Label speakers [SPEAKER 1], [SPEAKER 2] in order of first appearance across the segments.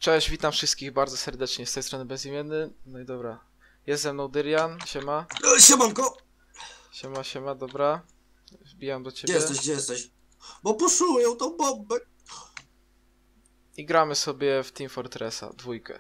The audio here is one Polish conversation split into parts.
[SPEAKER 1] Cześć, witam wszystkich bardzo serdecznie z tej strony Bezimienny. No i dobra, jest ze mną Dyrian, siema.
[SPEAKER 2] Siemanko!
[SPEAKER 1] Siema, dobra. Wbijam do ciebie.
[SPEAKER 2] Gdzie jesteś? Bo puszują tą bombę!
[SPEAKER 1] I gramy sobie w Team Fortressa, dwójkę.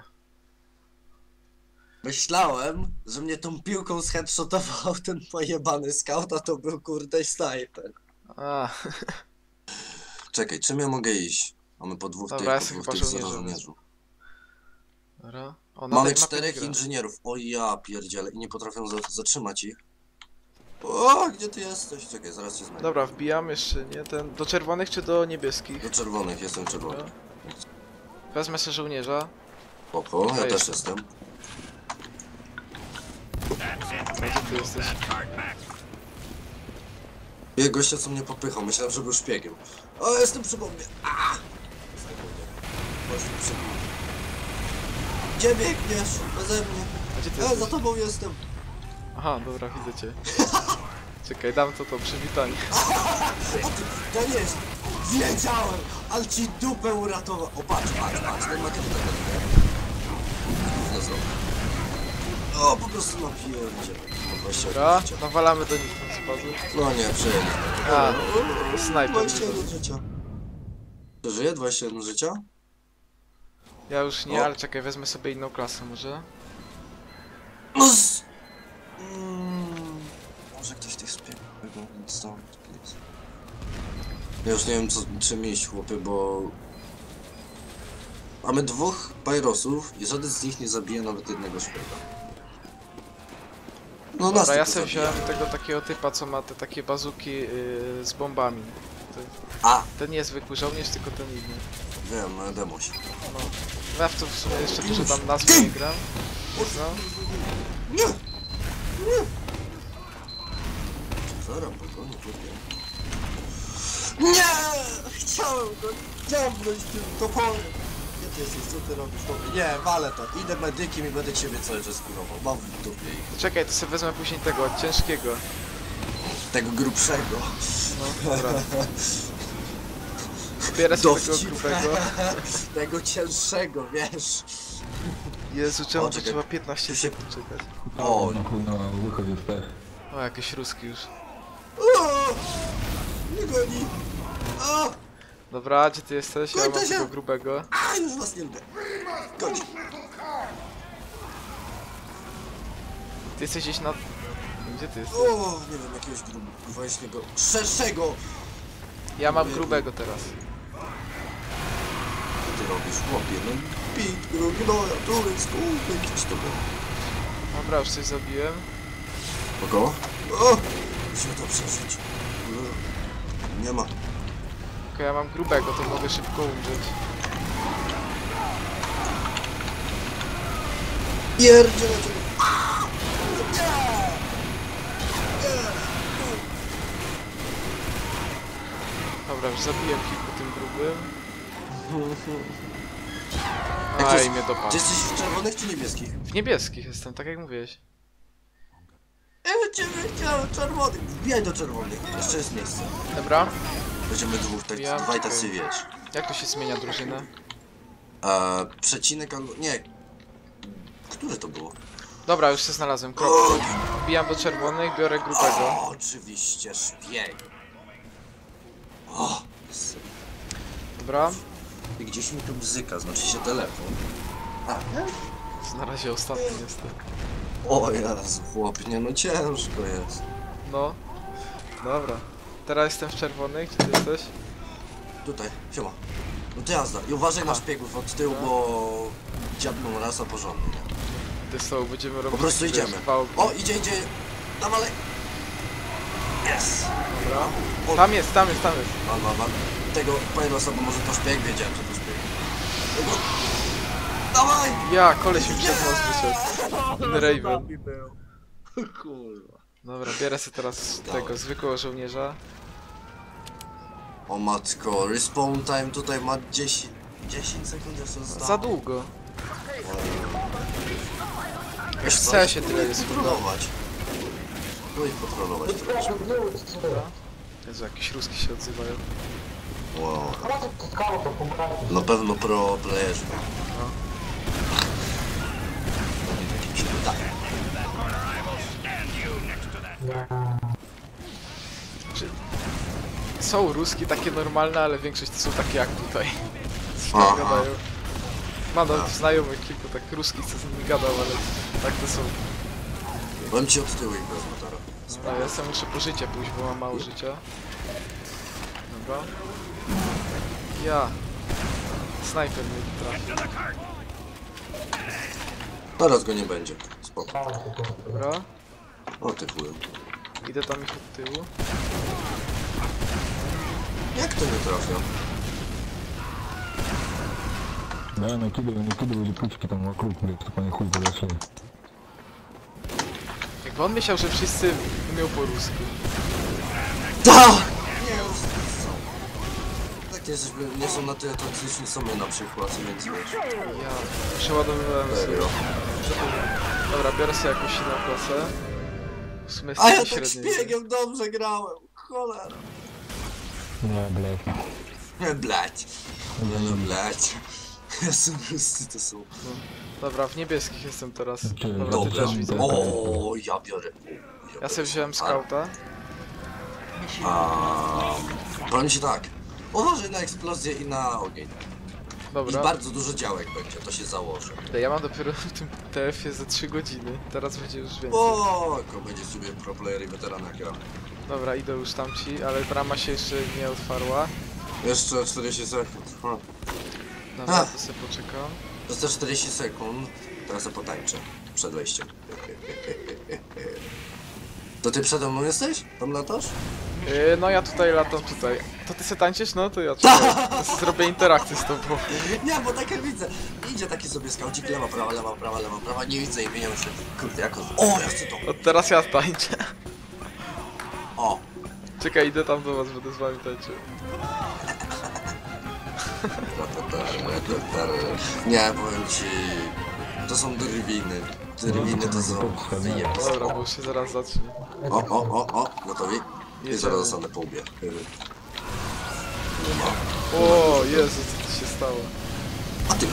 [SPEAKER 2] Myślałem, że mnie tą piłką zheadshotował ten pojebany scout, a to był kurde snajper.
[SPEAKER 1] A,
[SPEAKER 2] Czekaj, czym ja mogę iść? Mamy po dwóch
[SPEAKER 1] Dobra, ja
[SPEAKER 2] tych,
[SPEAKER 1] jestem
[SPEAKER 2] po dwóch
[SPEAKER 1] chyba
[SPEAKER 2] tych
[SPEAKER 1] żołnierzem.
[SPEAKER 2] żołnierzów.
[SPEAKER 1] dobra. O, na
[SPEAKER 2] Mamy
[SPEAKER 1] tej mapie
[SPEAKER 2] 4
[SPEAKER 1] nie gra.
[SPEAKER 2] inżynierów. O ja pierdziele i nie potrafią zatrzymać ich. O, gdzie ty jesteś? Czekaj, zaraz cię znajdę.
[SPEAKER 1] Dobra, wbijam jeszcze, nie? Ten, do czerwonych czy do niebieskich?
[SPEAKER 2] Do czerwonych, jestem czerwony.
[SPEAKER 1] Dobra. Wezmę sobie żołnierza.
[SPEAKER 2] Spoko, ja
[SPEAKER 1] To
[SPEAKER 2] też
[SPEAKER 1] jest.
[SPEAKER 2] jestem.
[SPEAKER 1] A gdzie ty jesteś?
[SPEAKER 2] I gościa co mnie popychał, myślałem, że był szpiegiem. O, jestem przy bombie. Aaa! Chodź tu przy mnie. Gdzie biegniesz? Beze mnie.
[SPEAKER 1] A gdzie ty
[SPEAKER 2] Za
[SPEAKER 1] jesteś?
[SPEAKER 2] tobą jestem.
[SPEAKER 1] Aha, dobra, widzę cię. Czekaj, dam to przywitanie.
[SPEAKER 2] To nie jest. Wiedziałem, ale ci dupę uratował. O, patrz, ten ma kiedy O, po prostu napierdzie.
[SPEAKER 1] Dobra, nawalamy do nich ten spadł.
[SPEAKER 2] No nie, przyjemnie.
[SPEAKER 1] A, snajper.
[SPEAKER 2] 21 życia. To żyje? 21 życia?
[SPEAKER 1] Ja już nie,
[SPEAKER 2] O.
[SPEAKER 1] ale czekaj, wezmę sobie inną klasę może.
[SPEAKER 2] No Może ktoś tych spiegł. Ja już nie wiem czym iść, chłopie, bo... Mamy dwóch Pyrosów i żaden z nich nie zabije nawet jednego szpiega. No nas
[SPEAKER 1] Dobra, ja
[SPEAKER 2] tylko
[SPEAKER 1] sobie
[SPEAKER 2] zabija.
[SPEAKER 1] wziąłem tego takiego typa, co ma te takie bazuki z bombami.
[SPEAKER 2] A!
[SPEAKER 1] Ten nie zwykły żołnierz, tylko ten inny.
[SPEAKER 2] Wiem, Demuś.
[SPEAKER 1] No. Ja w to w sumie jeszcze dużo tam nazw nie gram. No.
[SPEAKER 2] Nie! Nie! Zaraz pogoni, chłopie. Nie! Chciałem go dziabnąć tym toporem. Gdzie ty jesteś? Co ty robisz, chłopie? Nie, walę to. Idę medykiem i będę ciebie cały czas kurował. Mam w dupie ich.
[SPEAKER 1] Czekaj, to sobie wezmę później tego, ciężkiego.
[SPEAKER 2] Tego grubszego.
[SPEAKER 1] No, dobra. Zbierę sobie tego
[SPEAKER 2] Dowcip.
[SPEAKER 1] grubego.
[SPEAKER 2] Tego cięższego, wiesz.
[SPEAKER 1] Jezu, czemu
[SPEAKER 2] O,
[SPEAKER 1] to
[SPEAKER 2] czekaj.
[SPEAKER 1] trzeba 15
[SPEAKER 2] Tu się-
[SPEAKER 1] sekund czekać?
[SPEAKER 2] O,
[SPEAKER 3] No, wychodzi w te.
[SPEAKER 1] O, jakieś ruski już.
[SPEAKER 2] o! Nie goni. O!
[SPEAKER 1] Dobra, gdzie ty jesteś? Ja mam
[SPEAKER 2] Kończę się.
[SPEAKER 1] tego grubego.
[SPEAKER 2] A, już was nie lubię. Goni.
[SPEAKER 1] Ty jesteś gdzieś na... Gdzie ty jesteś?
[SPEAKER 2] O, nie wiem, jakiegoś właśnie szerszego.
[SPEAKER 1] Ja mam grubego teraz.
[SPEAKER 2] Co ty robisz, chłopie? No, pit, gnoja, turysku, gdzieś to było.
[SPEAKER 1] Dobra, już coś zabiłem.
[SPEAKER 2] Kogo? O! Musimy to przeżyć. Nie ma.
[SPEAKER 1] Okej, ja mam grubego, to mogę szybko umrzeć.
[SPEAKER 2] Pierdziele cię.
[SPEAKER 1] Dobra, już zabiłem kilku tym grubym.
[SPEAKER 2] Jak to
[SPEAKER 1] Aj,
[SPEAKER 2] jest-
[SPEAKER 1] mnie dopadł.
[SPEAKER 2] Czy jesteś w czerwonych czy niebieskich?
[SPEAKER 1] W niebieskich jestem, tak jak mówiłeś.
[SPEAKER 2] Ja ciebie chciałem czerwonych. Wbijaj do czerwonych. Jeszcze jest miejsce.
[SPEAKER 1] Dobra,
[SPEAKER 2] Będziemy dwóch, tak,
[SPEAKER 1] Ja-
[SPEAKER 2] dwaj tacy wiesz.
[SPEAKER 1] jak to się zmienia drużynę?
[SPEAKER 2] Przecinek albo... Nie. Które to było?
[SPEAKER 1] Dobra, już się znalazłem, krok. Wbijam do czerwonych, biorę grubego.
[SPEAKER 2] O, oczywiście, szpieg. O,
[SPEAKER 1] Dobra,
[SPEAKER 2] i gdzieś mi tu bzyka, znaczy się telefon. A,
[SPEAKER 1] na razie ostatni jestem.
[SPEAKER 2] o Jezu, chłopie, no ciężko jest.
[SPEAKER 1] No, dobra. Teraz jestem w czerwonych, gdzie ty jesteś?
[SPEAKER 2] Tutaj, siema. No to jazda. I uważaj na
[SPEAKER 1] Aha.
[SPEAKER 2] szpiegów od tyłu, bo... dziabną rasa porządnie, nie?
[SPEAKER 1] Ty z tobą będziemy robić...
[SPEAKER 2] Po prostu
[SPEAKER 1] wiesz,
[SPEAKER 2] idziemy.
[SPEAKER 1] wałki.
[SPEAKER 2] O, idzie. Dawalej. Yes.
[SPEAKER 1] Dobra.
[SPEAKER 2] O,
[SPEAKER 1] Tam jest.
[SPEAKER 2] mam. Tego Pyrosa, bo może to szpieg, wiedziałem, że to szpieg. Tego... Dawaj!
[SPEAKER 1] Ja, koleś mi przed nos wyszedł. Ten Raven.
[SPEAKER 2] Kurwa.
[SPEAKER 1] Dobra, bierę sobie teraz tego zwykłego żołnierza.
[SPEAKER 2] O matko, respawn time tutaj ma 10 sekund jeszcze zostało.
[SPEAKER 1] Za długo.
[SPEAKER 2] Wiesz
[SPEAKER 1] w
[SPEAKER 2] co,
[SPEAKER 1] CS-ie tyle jest
[SPEAKER 2] kontrolować. No i kontrolować trochę.
[SPEAKER 1] Jezu, jakieś ruski się odzywają.
[SPEAKER 2] Wow. Na pewno pro playerzy.
[SPEAKER 1] No.
[SPEAKER 2] Tak.
[SPEAKER 1] Czy... Są ruski takie normalne, ale większość to są takie jak tutaj.
[SPEAKER 2] Aha.
[SPEAKER 1] Gadają. Mam nawet znajomych kilku tak ruskich, co z nimi gadał, ale tak to są.
[SPEAKER 2] Powiem ci od tyłu ich bez motora.
[SPEAKER 1] No ja sam muszę po życie pójść, bo mam mało życia. Dobra. Ja. Snajper mnie trafi.
[SPEAKER 2] Teraz go nie będzie. Spoko.
[SPEAKER 1] Dobra.
[SPEAKER 2] O ty chuju.
[SPEAKER 1] Idę tam ich od tyłu.
[SPEAKER 2] Jak to nie trafia?
[SPEAKER 3] Да, накидывай липучки там вокруг, блядь, чтобы они хуй подошли.
[SPEAKER 1] Jakby on myślał, że wszyscy umiał po rusku.
[SPEAKER 2] Tak! Nie, już są. Tak jesteśmy, nie są na tyle toksyczni, są my na przykład, więc wiesz.
[SPEAKER 1] Ja przeładowywałem sobie.
[SPEAKER 2] Serio.
[SPEAKER 1] Dobra, biorę sobie jakąś inną klasę. W sumie
[SPEAKER 2] A ja
[SPEAKER 1] jest
[SPEAKER 2] tak
[SPEAKER 1] średniej.
[SPEAKER 2] szpiegiem dobrze grałem. Cholera.
[SPEAKER 3] Не, блядь.
[SPEAKER 2] Nie blać. Nie blać. Jezu, wszyscy to są.
[SPEAKER 1] Dobra, w niebieskich jestem teraz.
[SPEAKER 3] Okej,
[SPEAKER 1] Dobra, ty
[SPEAKER 2] Dobrze.
[SPEAKER 1] też widzę.
[SPEAKER 2] O, ja biorę.
[SPEAKER 1] Ja sobie wziąłem skauta.
[SPEAKER 2] Powiem ci tak. Uważaj na eksplozję i na ogień. I
[SPEAKER 1] Dobra.
[SPEAKER 2] bardzo dużo działek będzie, to się założy.
[SPEAKER 1] Ja mam dopiero w tym TF-ie ze 3 godziny. Teraz będzie już więcej.
[SPEAKER 2] Oko, będzie sobie pro player i weterana gra.
[SPEAKER 1] Dobra, idę już tamci, ale brama się jeszcze nie otwarła.
[SPEAKER 2] Jeszcze 40 sekund.
[SPEAKER 1] Dobra,
[SPEAKER 2] Ach.
[SPEAKER 1] to sobie poczekam.
[SPEAKER 2] Został 40 sekund. Teraz ja potańczę. Przed wejściem. To ty przede mną jesteś? Tam latasz?
[SPEAKER 1] No ja tutaj latam tutaj. To ty se tańczysz? No to ja czekaj. Ja sobie zrobię interakcję z tobą.
[SPEAKER 2] Nie, bo takie widzę. Idzie taki sobie skaucik, lewa, prawa, lewa, prawa, lewa, prawa. Nie widzę i wymieniam się. Kurde, jako... O, ja chcę to.
[SPEAKER 1] Od teraz ja tańczę.
[SPEAKER 2] O.
[SPEAKER 1] Czekaj, idę tam do was, będę z wami tańczył.
[SPEAKER 2] Nie, powiem ci... To są drwiny. Drwiny to są...
[SPEAKER 1] Dobra, bo już się zaraz zacznie.
[SPEAKER 2] O, gotowi? I
[SPEAKER 1] Jedziemy.
[SPEAKER 2] zaraz zostanę po łbie.
[SPEAKER 1] O, Jezu, co tu się stało?
[SPEAKER 2] A ty...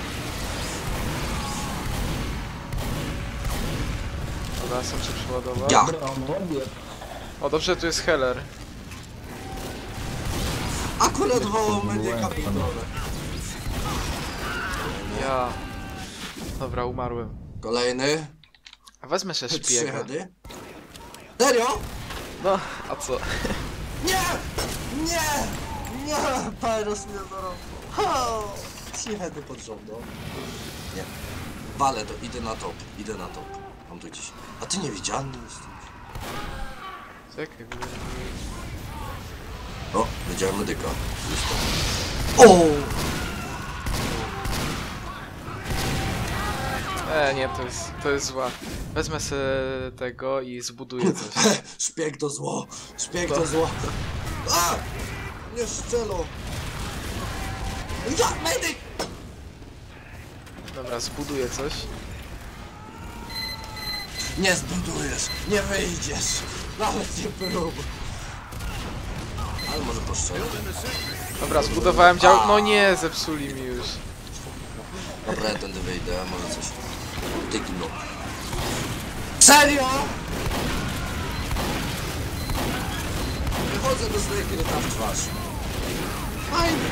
[SPEAKER 1] Dobra, sam się przeładował.
[SPEAKER 2] Ja!
[SPEAKER 1] O, dobrze, tu jest Heller.
[SPEAKER 2] Akurat wołał medyka pitole.
[SPEAKER 1] Ja. Dobra, umarłem.
[SPEAKER 2] Kolejny.
[SPEAKER 1] A wezmę się
[SPEAKER 2] 3
[SPEAKER 1] szpiega.
[SPEAKER 2] heady. Serio?
[SPEAKER 1] No, a co?
[SPEAKER 2] Nie! Nie! Nie! Pyros mnie zarobił. 3 heady pod rząd, no. Nie. Walę to, idę na top. Mam tu gdzieś. A ty niewidzialny jesteś.
[SPEAKER 1] Czekaj,
[SPEAKER 2] O, widziałem medyka. O!
[SPEAKER 1] nie, to jest zła. Wezmę sobie tego i zbuduję coś.
[SPEAKER 2] Szpieg to zło! Szpieg to zło! A! Nie szczelo! Ja, medyk!
[SPEAKER 1] Dobra, zbuduję coś.
[SPEAKER 2] Nie zbudujesz! Nie wyjdziesz! Nawet nie prób! Ale może poszczelę.
[SPEAKER 1] Dobra, zbudowałem dział. No nie, zepsuli mi już.
[SPEAKER 2] Dobra, ja tędy wyjdę, może coś... Tygno. Serio?! Wychodzę do swojej kryta w twarz. Fajnie!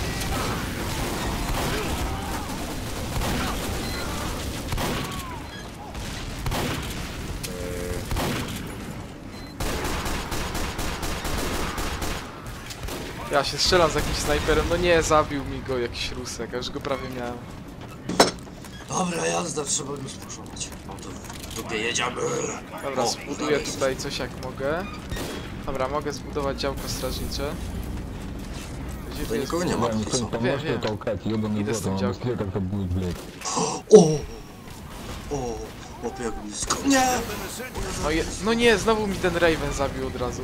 [SPEAKER 1] Ja się strzelam z jakimś snajperem. No nie, zabił mi go jakiś rusek. Ja już go prawie miałem.
[SPEAKER 2] Dobra, jazda, trzeba go sporządzić. Mam to w dupie, jedziemy!
[SPEAKER 1] Dobra,
[SPEAKER 2] O,
[SPEAKER 1] zbuduję
[SPEAKER 2] dalej.
[SPEAKER 1] tutaj coś jak mogę. Dobra, mogę zbudować działko strażnicze. Gdzie
[SPEAKER 2] Tutaj
[SPEAKER 1] jest?
[SPEAKER 2] nikogo nie ma,
[SPEAKER 3] Да,
[SPEAKER 2] to
[SPEAKER 3] никто не
[SPEAKER 2] są.
[SPEAKER 3] поможет
[SPEAKER 1] Wiem.
[SPEAKER 3] толкать, ебаный
[SPEAKER 1] Иди
[SPEAKER 3] в
[SPEAKER 1] с
[SPEAKER 3] рот,
[SPEAKER 1] тем
[SPEAKER 3] он
[SPEAKER 1] działkiem.
[SPEAKER 3] быстрее как-то будет, блядь.
[SPEAKER 2] O! O! Chłopie, jak blisko. Nie!
[SPEAKER 1] No nie, znowu mi ten Raven zabił od razu.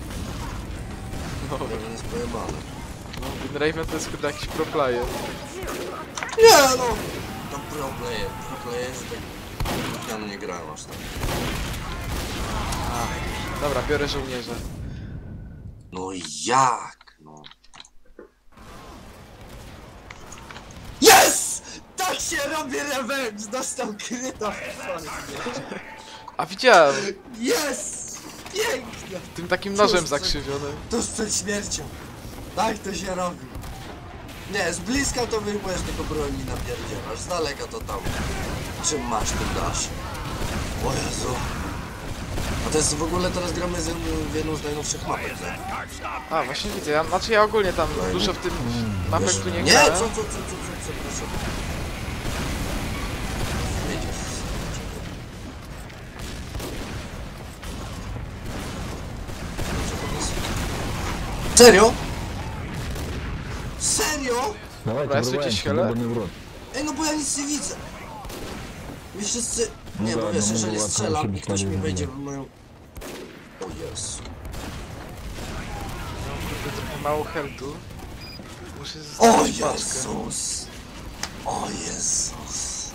[SPEAKER 1] No,
[SPEAKER 2] Jeden jest pojebany.
[SPEAKER 1] ten Raven to jest chyba jakiś pro player.
[SPEAKER 2] Nie no! Tam pro player, że tak... Ja no nie grałem aż tak.
[SPEAKER 1] Dobra, biorę żołnierza.
[SPEAKER 2] No jak? No. Yes! Tak Tak się robi revenge! Dostał kryta w twarz.
[SPEAKER 1] A widziałem!
[SPEAKER 2] Jest! Pięknie!
[SPEAKER 1] Tym takim nożem
[SPEAKER 2] Cóż,
[SPEAKER 1] zakrzywionym.
[SPEAKER 2] Tuż przed śmiercią. Tak to się robi. Nie, z bliska to wyjmujesz tylko broni napierdzielasz, z daleka to tam. Czym masz, tym dasz. O Jezu. A to jest w ogóle teraz gramy w jedną z najnowszych mapek, tak?
[SPEAKER 1] A, właśnie widzę, ja ogólnie tam dużo w tym mapek tu nie
[SPEAKER 2] Nie,
[SPEAKER 1] grałem.
[SPEAKER 2] przepraszam. Wiedziesz. Serio? Serio?
[SPEAKER 3] Давайте,
[SPEAKER 1] Здравствуйте,
[SPEAKER 3] врываемся,
[SPEAKER 1] щеля.
[SPEAKER 3] ебаный в рот.
[SPEAKER 2] Ej, no bo ja nic nie widzę. My wszyscy...
[SPEAKER 3] No
[SPEAKER 2] Nie, bo
[SPEAKER 3] tak,
[SPEAKER 2] wiesz,
[SPEAKER 3] no
[SPEAKER 2] jeżeli
[SPEAKER 3] była
[SPEAKER 2] strzelam
[SPEAKER 3] tam
[SPEAKER 2] i ktoś mi
[SPEAKER 3] się
[SPEAKER 2] wejdzie
[SPEAKER 3] wstawił.
[SPEAKER 2] w moją... O Jezu.
[SPEAKER 1] Kurde, trochę mało heltu. Muszę
[SPEAKER 2] O
[SPEAKER 1] zostawić paczkę.
[SPEAKER 2] Jezus! O Jezus!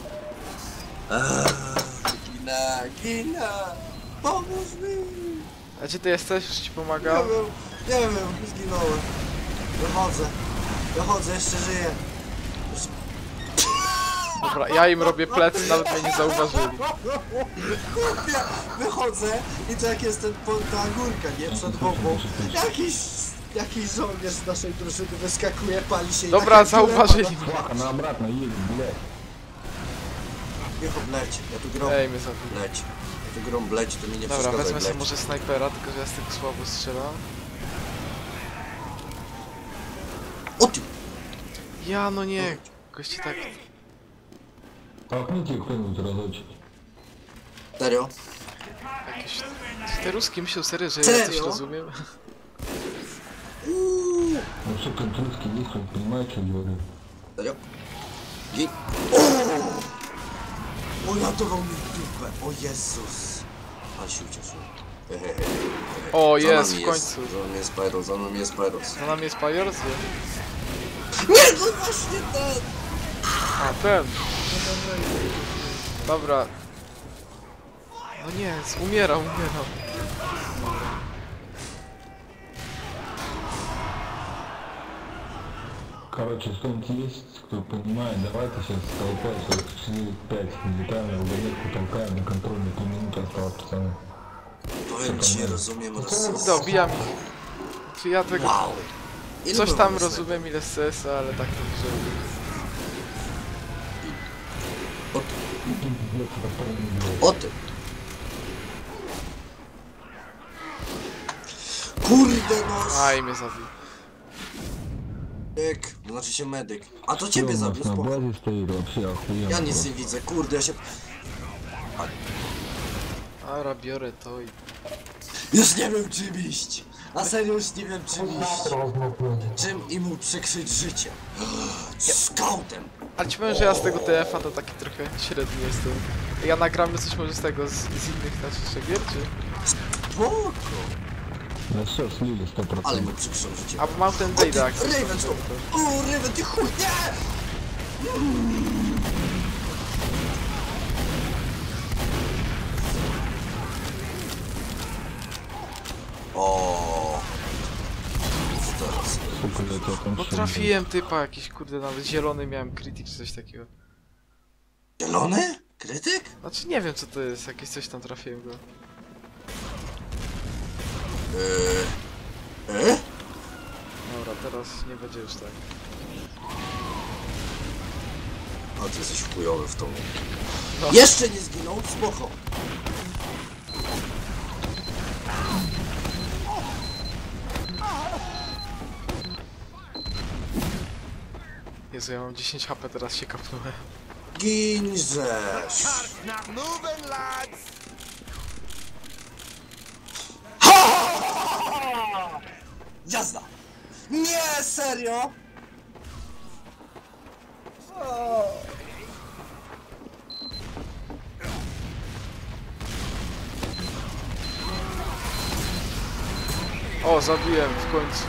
[SPEAKER 2] Ginę! Pomóż mi!
[SPEAKER 1] A gdzie ty jesteś? Już ci
[SPEAKER 2] Nie
[SPEAKER 1] pomagam.
[SPEAKER 2] wiem, zginąłem. Wychodzę, jeszcze żyję.
[SPEAKER 1] Dobra, ja im robię plecy, nawet mnie nie zauważyli.
[SPEAKER 2] Chłopie, wychodzę i to jak jest ta górka, nie? Przed boką. Jakiś żołnierz z naszej drużyny wyskakuje, pali się i
[SPEAKER 1] Dobra,
[SPEAKER 2] taka
[SPEAKER 1] zauważyli
[SPEAKER 2] kulema
[SPEAKER 1] mnie.
[SPEAKER 3] Флаг, она обратно едет, блядь.
[SPEAKER 2] Niech obleci, ja tu grom
[SPEAKER 1] Ej, mnie zabili.
[SPEAKER 2] bleci. Ja tu grom bleci, to mi nie
[SPEAKER 1] Dobra,
[SPEAKER 2] przeszkadzaj
[SPEAKER 1] wezmę sobie
[SPEAKER 2] bleci.
[SPEAKER 1] może snajpera, tylko że ja z tego słabo strzelam.
[SPEAKER 2] O ty!
[SPEAKER 1] Ja, no nie. Gości tak...
[SPEAKER 3] Толкните их кто-нибудь разочек.
[SPEAKER 2] Serio?
[SPEAKER 1] Jakieś... Czy te ruski myślą serio, że ja
[SPEAKER 2] Serio?
[SPEAKER 1] coś rozumiem?
[SPEAKER 3] Ну что, контрольский есть, он понимает, что говорит.
[SPEAKER 2] Serio? Git. O! Uratował mi dupę, o Jezus! Ale się ucieszył. Hehehe.
[SPEAKER 1] O,
[SPEAKER 2] Za
[SPEAKER 1] jest,
[SPEAKER 2] nami
[SPEAKER 1] w końcu.
[SPEAKER 2] Za nami jest Pyros, za nami jest Pyros.
[SPEAKER 1] Za nami jest Pajors?
[SPEAKER 2] Nie, to właśnie ten!
[SPEAKER 1] A, ten. Dobra. No nie, umierał.
[SPEAKER 3] Короче, кто-нибудь есть, кто понимает, давайте сейчас толпой 45 летаем в вагонетку, толкаем на контрольной, 3 минуты осталось, пацаны.
[SPEAKER 2] Powiem ci, rozumiem
[SPEAKER 1] Dobijam ich. Czy ja tego...
[SPEAKER 2] Wow! Ile
[SPEAKER 1] Coś
[SPEAKER 2] było
[SPEAKER 1] tam
[SPEAKER 2] następnych?
[SPEAKER 1] rozumiem ile z CS-a, ale tak to że...
[SPEAKER 2] O ty! Kurde no!
[SPEAKER 1] Aj, mnie zabił.
[SPEAKER 2] Medyk, to znaczy się medyk. A to ciebie zabił,
[SPEAKER 3] на
[SPEAKER 2] spoko.
[SPEAKER 3] базе стоит, вообще охуенно.
[SPEAKER 2] Ja nic
[SPEAKER 3] просто.
[SPEAKER 2] nie widzę, kurde, ja się...
[SPEAKER 1] Ara, biorę to i...
[SPEAKER 2] Już nie wiem czym iść! A serio już nie wiem czym iść. Czym i mu przykryć życie. Skautem!
[SPEAKER 1] Ale ci powiem, że ja z tego TF-a to taki trochę średni jestem. Ja nagramy coś może z tego, z innych naszych gier, czy...
[SPEAKER 2] Spoko!
[SPEAKER 3] Да все, слили
[SPEAKER 2] Ale
[SPEAKER 3] 100%.
[SPEAKER 2] mu przykrzą życie.
[SPEAKER 1] A bo mam ten
[SPEAKER 2] O ty,
[SPEAKER 1] Dayda akces.
[SPEAKER 2] Raven, stop! O, Raven, ty chuj, nie! O. Co teraz?
[SPEAKER 3] Сука, летел там
[SPEAKER 1] No
[SPEAKER 3] всё,
[SPEAKER 1] trafiłem typa jakiś, kurde, nawet zielony miałem krytyk czy coś takiego.
[SPEAKER 2] Zielony? Krytyk?
[SPEAKER 1] Znaczy nie wiem co to jest, jakieś coś tam trafiłem go. Dobra, teraz nie będzie już tak.
[SPEAKER 2] A ty jesteś chujowy w tą.
[SPEAKER 1] No.
[SPEAKER 2] Jeszcze nie zginął? Spoko.
[SPEAKER 1] Jezu, ja mam 10 HP, teraz się kapnąłem.
[SPEAKER 2] Ginżesz! Jazda! Nie, serio?
[SPEAKER 1] O, zabiłem w końcu.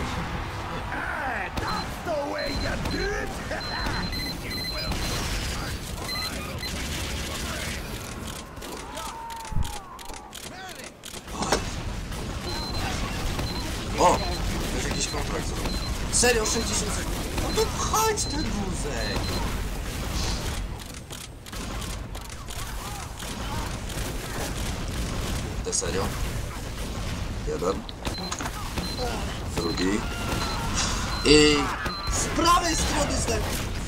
[SPEAKER 2] O! Jest jakiś kontrakt zrobił. Serio, 60 sekund. No to chodź ten wózek! serio. Jeden. Drugi. I z prawej strony znajdę.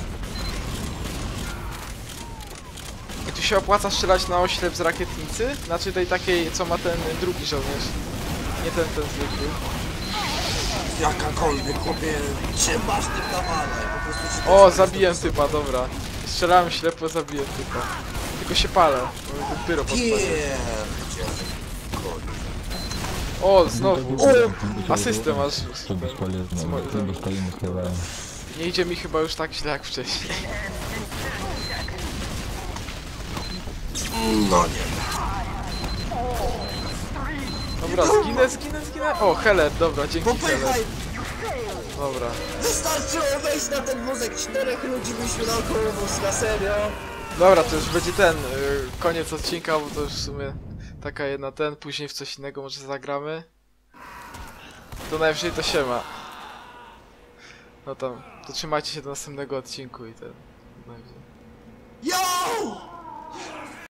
[SPEAKER 1] I tu się opłaca strzelać na oślep z rakietnicy? Znaczy tej takiej, co ma ten drugi żołnierz. Nie ten zwykły.
[SPEAKER 2] Jakakolwiek, chłopie, cię masz tym nawalaj, po prostu ci
[SPEAKER 1] O,
[SPEAKER 2] też
[SPEAKER 1] zabiłem
[SPEAKER 2] jest
[SPEAKER 1] typa, dobra. Strzelałem ślepo, zabiłem typa. Tylko się palę, bo ten pyro podpalił.
[SPEAKER 2] Pierdziele.
[SPEAKER 1] O, znowu. Asystę masz.
[SPEAKER 3] To bezpolezne, to dostajemy chyba.
[SPEAKER 1] Nie idzie mi chyba już tak źle jak wcześniej.
[SPEAKER 2] No nie.
[SPEAKER 1] Dobra, zginę. O, Heller, dobra, dzięki Heller.
[SPEAKER 2] Popychaj!
[SPEAKER 1] Dobra.
[SPEAKER 2] Wystarczyło wejść na ten wózek, 4 ludzi byliśmy naokoło wózka, serio.
[SPEAKER 1] Dobra, to już będzie ten koniec odcinka, bo to już w sumie taka jedna później w coś innego może zagramy. To najwyżej to siema. No tam, to trzymajcie się do następnego odcinku i ten. Najwyżej.
[SPEAKER 2] Yo!